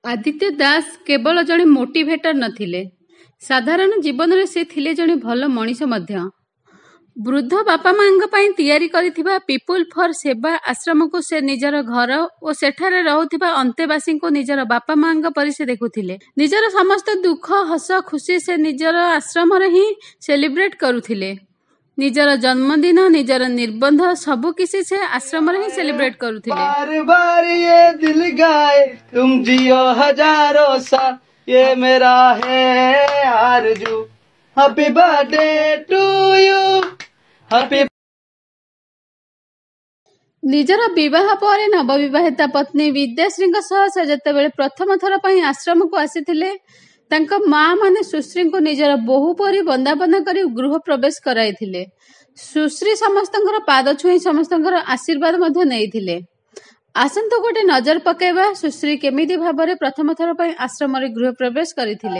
आदित्य दास केवल जड़े मोटिवेटर नथिले, साधारण जीवन में से थिले जड़े भल मनीष मध्य। वृद्ध बापा मां पई तैयारी करिथिबा पीपुल फॉर सेवा आश्रम को से निजर घर और सेठारे रहुथिबा अंतेवासी को निजर बापा मां परि से देखुथिले। निजर समस्त दुख हस खुशी से निजर आश्रम रे ही सेलिब्रेट करुथिले। निजर जन्मदिन निजर निर्बंध सबु किसी से आश्रम रे ही सेलिब्रेट करुथिले। बार बार ये दिल गाए तुम जियो हजारों साल, ये मेरा है Arzoo. Happy birthday to you, happy. निजर विवाह पर नवविवाहिता पत्नी विद्याश्री से जेतेबेले प्रथम थर पई आश्रम को आसीथिले, तांका मां माने सुश्री को निजर बहु परी बंदाबंदा करी गृह प्रवेश कराइथिले। सुश्री समस्तंकर पाद छुई समस्तंकर आशीर्वाद मध्य नेइथिले। आसंतो गोटे नजर पकेबा सुश्री केमिति भाबरे प्रथम थर पई आश्रम रे गृह प्रवेश करिथिले।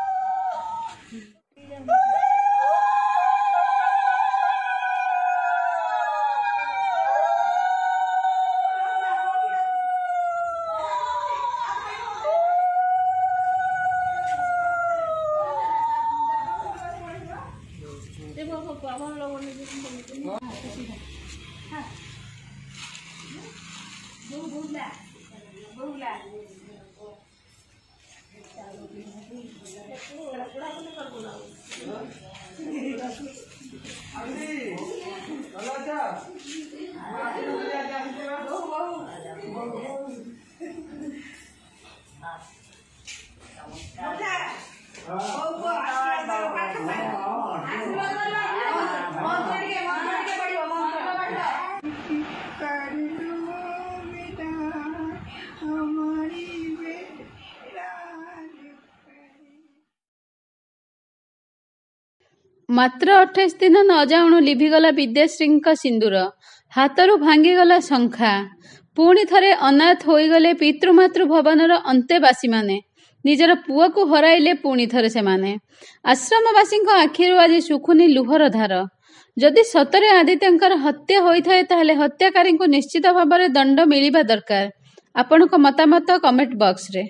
मात्र 28 दिन न जाणु लिभिगला विद्याश्री सिंदूर, हाथरू भांगीगला शंखा। पुणी थरे अनाथ होईगले पितृमातृ भवनर अंतेवासी माने। निजर पुआ को हराइले पुणी थरे से माने। आश्रमवासी आखिरु आज सुखुनी लुहर धार। जदि सतरे आदित्यंकर हत्या होइथाए ताहले हत्याकारी को निश्चित भाव में दंड मिलिबा दरकार। आपनक मतामत कमेंट बॉक्स रे।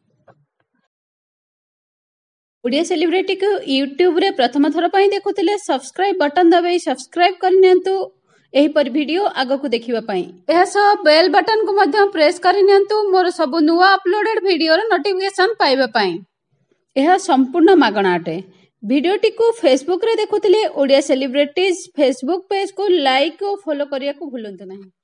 ओडिया सेलिब्रिटी को यूट्यूब रे प्रथम थर पई देखुतिले सब्सक्राइब बटन दबाई सब्सक्राइब करनियंतु एही पर वीडियो आगो को देखिबा पई। एहा सब बेल बटन को मध्य प्रेस करनियंतु मोर सब नुवा अपलोडेड वीडियो रो नोटिफिकेशन पाइबा पई। एहा संपूर्ण मागणा अटे। वीडियोटी को फेसबुक रे देखुतिले ओडिया सेलिब्रिटीज फेसबुक पेज को लाइक और फॉलो करिया को भूलंतु नहीं।